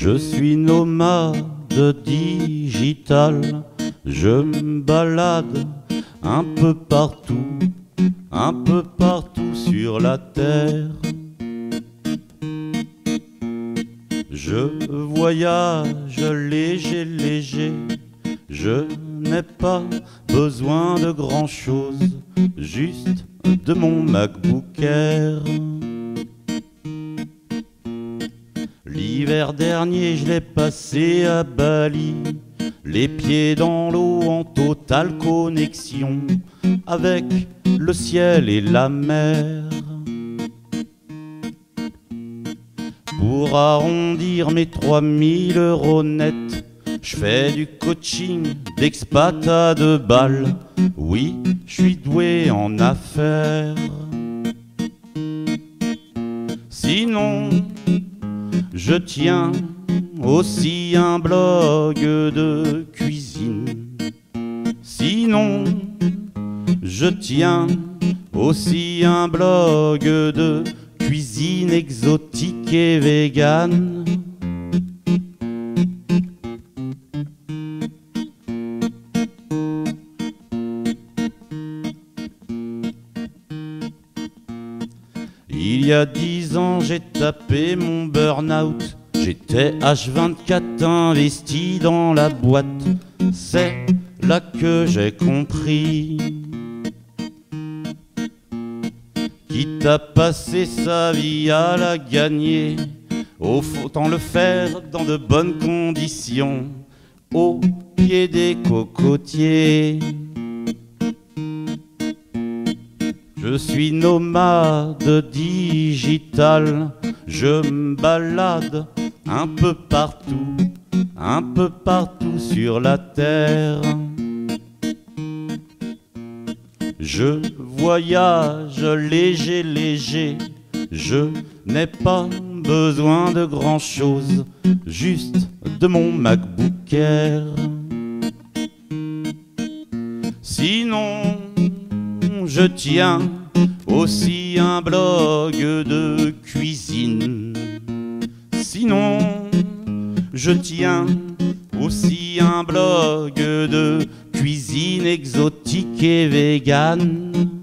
Je suis nomade digital, je me balade un peu partout sur la terre. Je voyage léger, léger, je n'ai pas besoin de grand-chose, juste de mon MacBook Air. L'hiver dernier, je l'ai passé à Bali, les pieds dans l'eau en totale connexion avec le ciel et la mer. Pour arrondir mes 3000 € nets, je fais du coaching d'expat à 2 balles. Oui, je suis doué en affaires. Sinon, je tiens aussi un blog de cuisine. Sinon, je tiens aussi un blog de cuisine exotique et végane. Il y a 10 ans, j'ai tapé mon burn-out. J'étais H24 investi dans la boîte. C'est là que j'ai compris, quitte à passer sa vie à la gagner, autant le faire dans de bonnes conditions, au pied des cocotiers. Je suis nomade digital, je me balade un peu partout sur la terre. Je voyage léger, léger, je n'ai pas besoin de grand-chose, juste de mon MacBook Air. Sinon, je tiens aussi un blog de cuisine. Sinon, je tiens aussi un blog de cuisine exotique et végane.